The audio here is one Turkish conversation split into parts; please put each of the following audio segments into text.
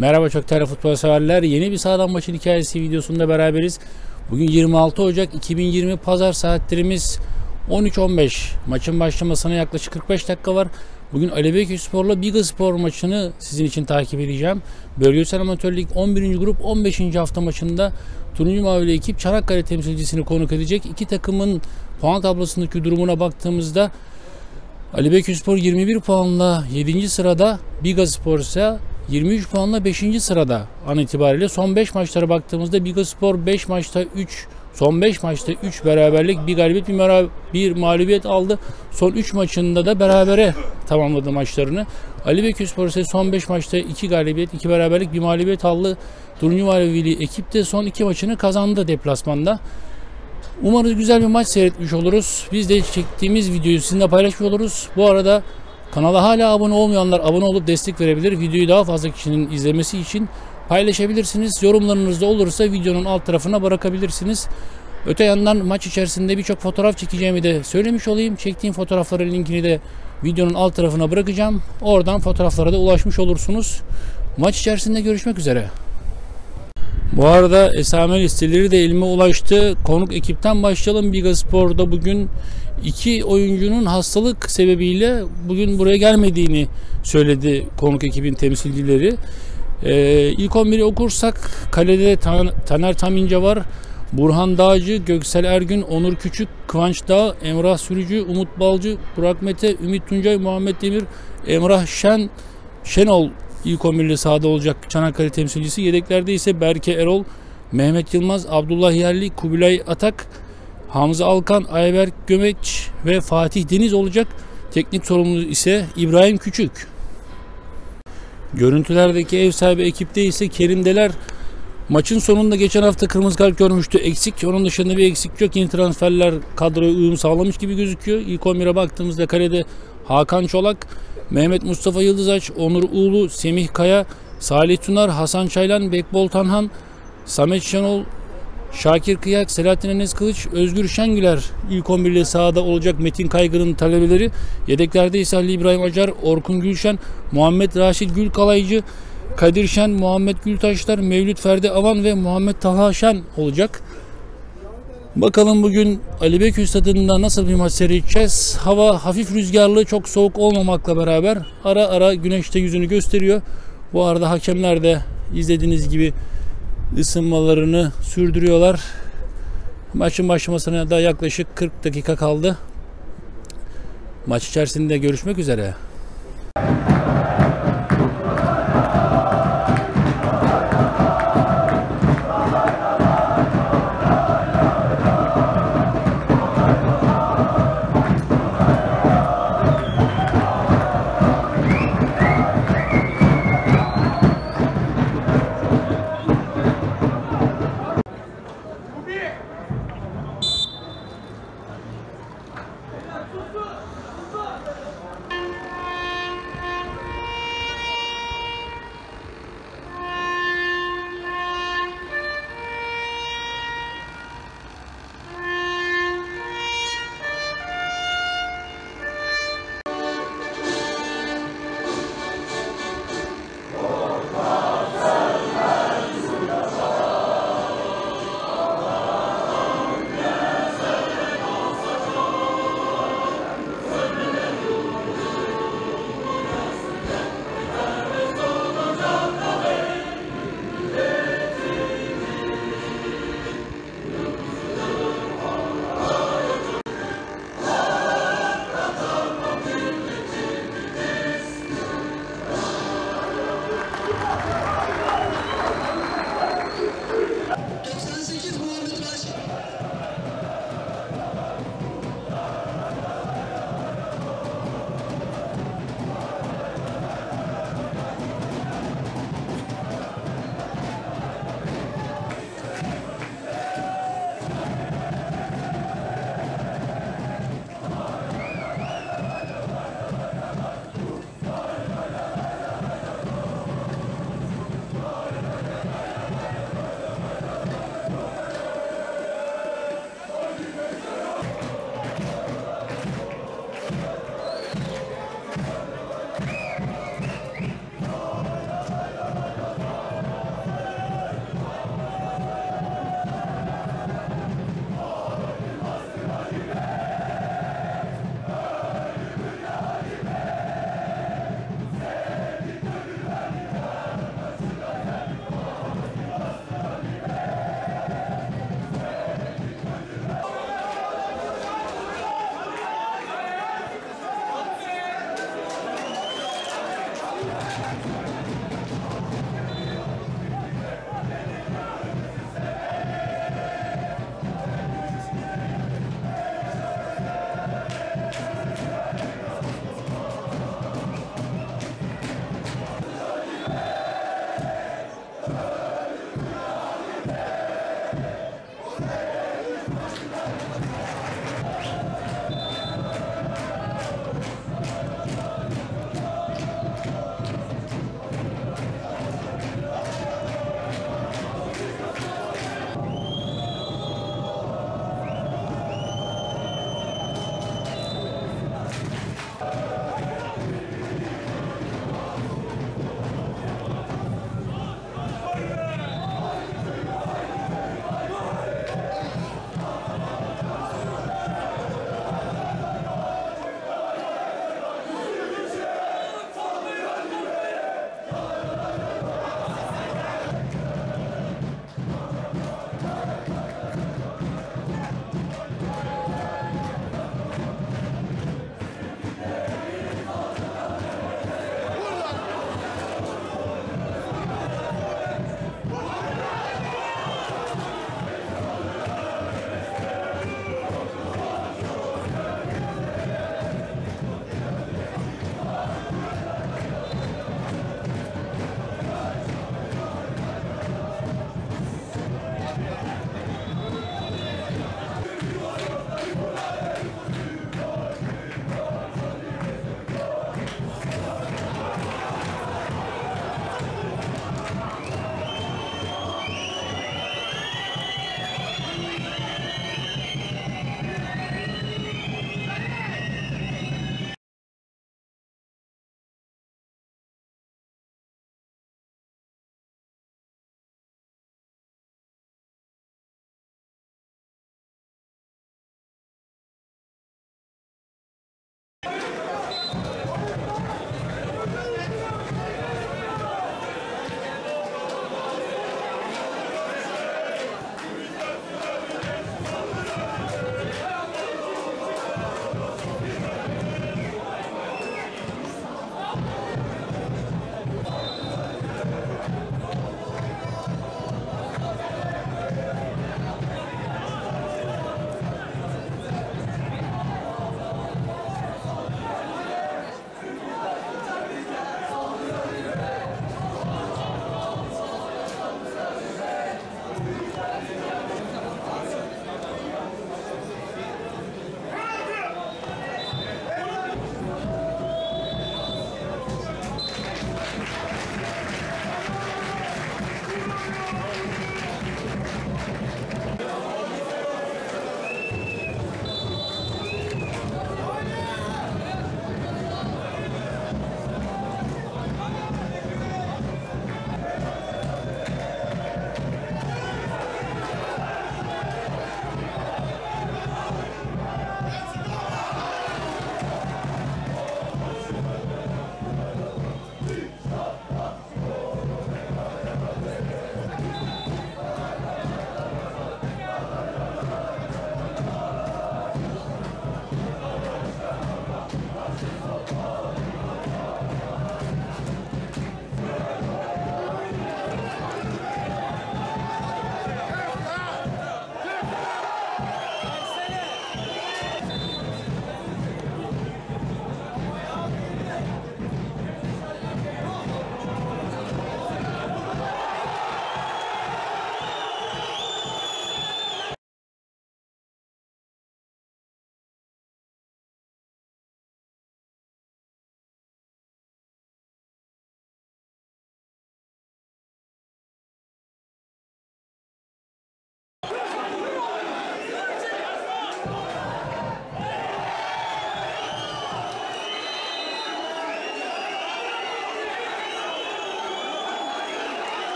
Merhaba çok değerli futbol severler. Yeni bir sahadan maçın hikayesi videosunda beraberiz. Bugün 26 Ocak 2020 Pazar, saatlerimiz 13.15. Maçın başlamasına yaklaşık 45 dakika var. Bugün Ali Beykozspor'la Bigaspor maçını sizin için takip edeceğim. Bölgesel Amatör Lig 11. grup 15. hafta maçında Turuncu Mavili ekip Çanakkale temsilcisini konuk edecek. İki takımın puan tablosundaki durumuna baktığımızda Ali Beykozspor 21 puanla 7. sırada, Bigaspor ise 23 puanla 5. sırada an itibariyle. Son 5 maçlara baktığımızda Bigaspor 5 maçta 3, son 5 maçta 3 beraberlik, bir galibiyet, bir mağlubiyet aldı. Son 3 maçında da berabere tamamladı maçlarını. Ali Beykozspor ise son 5 maçta 2 galibiyet, 2 beraberlik, bir mağlubiyet aldı. Turuncu Mavili ekip de son 2 maçını kazandı deplasmanda. Umarız güzel bir maç seyretmiş oluruz. Biz de çektiğimiz videoyu sizinle paylaşmış oluruz. Bu arada kanala hala abone olmayanlar abone olup destek verebilir. Videoyu daha fazla kişinin izlemesi için paylaşabilirsiniz. Yorumlarınız da olursa videonun alt tarafına bırakabilirsiniz. Öte yandan maç içerisinde birçok fotoğraf çekeceğimi de söylemiş olayım. Çektiğim fotoğrafların linkini de videonun alt tarafına bırakacağım. Oradan fotoğraflara da ulaşmış olursunuz. Maç içerisinde görüşmek üzere. Bu arada esame listeleri de elime ulaştı. Konuk ekipten başlayalım. Bigaspor'da bugün 2 oyuncunun hastalık sebebiyle bugün buraya gelmediğini söyledi konuk ekibin temsilcileri. İlk 11'i okursak kalede Taner Tamince var. Burhan Dağcı, Göksel Ergün, Onur Küçük, Kıvanç Dağ, Emrah Sürücü, Umut Balcı, Burak Mete, Ümit Tuncay, Muhammed Demir, Emrah Şenol İlk 11'li sahada olacak Çanakkale temsilcisi. Yedeklerde ise Berke Erol, Mehmet Yılmaz, Abdullah Yerli, Kubilay Atak, Hamza Alkan, Ayberk Gömeç ve Fatih Deniz olacak. Teknik sorumlusu ise İbrahim Küçük. Görüntülerdeki ev sahibi ekipte ise Kerim Deler. Maçın sonunda geçen hafta kırmızı kart görmüştü. Eksik. Onun dışında bir eksik yok. Yeni transferler kadroya uyum sağlamış gibi gözüküyor. İlk 11'e baktığımızda kalede Hakan Çolak, Mehmet Mustafa Yıldızaç, Onur Uğulu, Semih Kaya, Salih Tunar, Hasan Çaylan, Bekbol Tanhan, Samet Şenol, Şakir Kıyak, Selahattin Enes Kılıç, Özgür Şengüler ilk 11 ile sahada olacak. Metin Kaygı'nın talebeleri. Yedeklerde ise Ali İbrahim Acar, Orkun Gülşen, Muhammed Raşit Gülkalaycı, Kadir Şen, Muhammed Gültaşlar, Mevlüt Ferdi Avan ve Muhammed Talha Şen olacak. Bakalım bugün Ali Beyköy stadında nasıl bir maç seyredeceğiz. Hava hafif rüzgarlı, çok soğuk olmamakla beraber ara ara güneş de yüzünü gösteriyor. Bu arada hakemler de izlediğiniz gibi ısınmalarını sürdürüyorlar. Maçın başlamasına da yaklaşık 40 dakika kaldı. Maç içerisinde görüşmek üzere.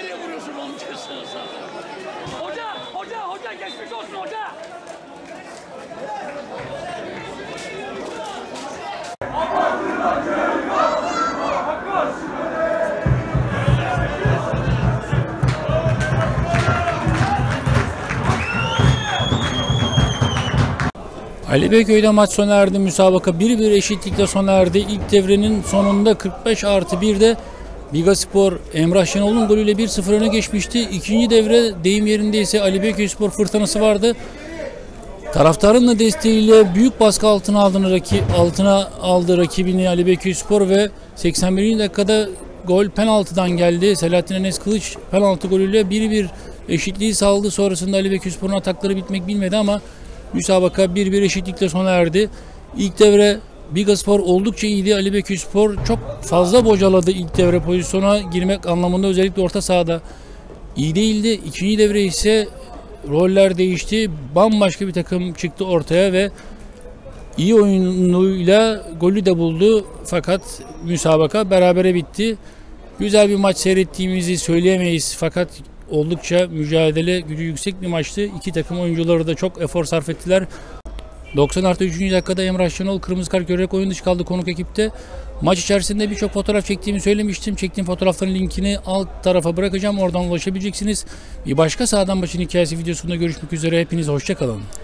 nereye vuruyorsun onun cesini sana? Hoca geçmiş olsun hoca. Ali Beyköy'de maç sona erdi. Müsabaka 1-1 eşitlikle sona erdi. İlk devrenin sonunda 45+1'de Bigaspor Emrah Şenol'un golüyle 1-0 öne geçmişti. İkinci devre deyim yerindeyse Ali Beyköyspor fırtınası vardı. Taraftarın da desteğiyle büyük baskı altına aldı rakibini Ali Beyköyspor ve 81. dakikada gol penaltıdan geldi. Selahattin Enes Kılıç penaltı golüyle 1-1 eşitliği sağladı. Sonrasında Ali Beyköyspor'un atakları bitmek bilmedi ama müsabaka 1-1 eşitlikle sona erdi. İlk devre Bigaspor oldukça iyiydi. Ali Beyköyspor çok fazla bocaladı ilk devre, pozisyona girmek anlamında özellikle orta sahada iyi değildi. İkinci devre ise roller değişti. Bambaşka bir takım çıktı ortaya ve iyi oyunuyla golü de buldu. Fakat müsabaka berabere bitti. Güzel bir maç seyrettiğimizi söyleyemeyiz. Fakat oldukça mücadele gücü yüksek bir maçtı. İki takım oyuncuları da çok efor sarf ettiler. 90+3. dakikada Emrah Şenol kırmızı kart görerek oyun dışı kaldı konuk ekipte. Maç içerisinde birçok fotoğraf çektiğimi söylemiştim. Çektiğim fotoğrafların linkini alt tarafa bırakacağım. Oradan ulaşabileceksiniz. Bir başka sahadan maçın hikayesi videosunda görüşmek üzere. Hepinize hoşça kalın.